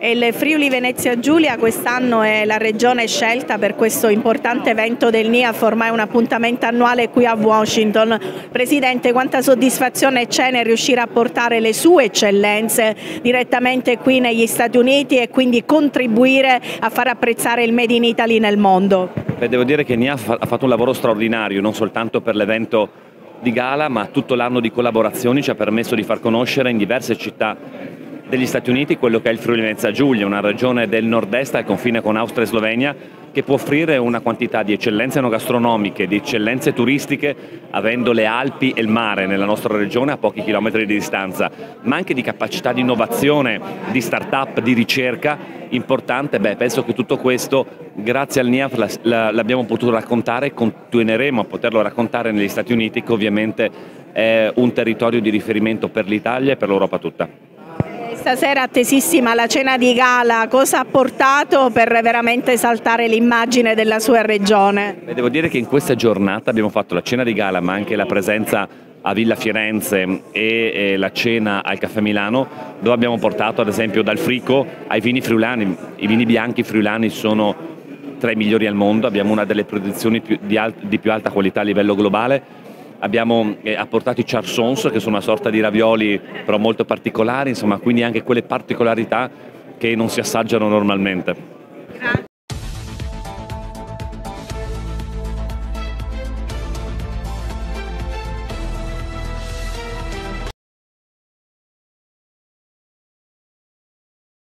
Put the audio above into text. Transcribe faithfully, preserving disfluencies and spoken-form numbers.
E il Friuli Venezia Giulia quest'anno è la regione scelta per questo importante evento del N I A F, ormai un appuntamento annuale qui a Washington. Presidente, quanta soddisfazione c'è nel riuscire a portare le sue eccellenze direttamente qui negli Stati Uniti e quindi contribuire a far apprezzare il Made in Italy nel mondo? Beh, devo dire che N I A F ha fatto un lavoro straordinario, non soltanto per l'evento di gala, ma tutto l'anno di collaborazioni ci ha permesso di far conoscere in diverse città degli Stati Uniti quello che è il Friuli Venezia Giulia, una regione del nord-est al confine con Austria e Slovenia, che può offrire una quantità di eccellenze enogastronomiche, di eccellenze turistiche, avendo le Alpi e il mare nella nostra regione a pochi chilometri di distanza, ma anche di capacità di innovazione, di start-up, di ricerca importante. Beh, penso che tutto questo, grazie al N I A F, l'abbiamo potuto raccontare e continueremo a poterlo raccontare negli Stati Uniti, che ovviamente è un territorio di riferimento per l'Italia e per l'Europa tutta. Stasera attesissima la cena di gala, cosa ha portato per veramente esaltare l'immagine della sua regione? Beh, devo dire che in questa giornata abbiamo fatto la cena di gala, ma anche la presenza a Villa Firenze e, e la cena al Caffè Milano, dove abbiamo portato ad esempio dal Frico ai vini friulani. I vini bianchi friulani sono tra i migliori al mondo, abbiamo una delle produzioni più, di, alt, di più alta qualità a livello globale. Abbiamo eh, apportato i charsons, che sono una sorta di ravioli però molto particolari, insomma, quindi anche quelle particolarità che non si assaggiano normalmente.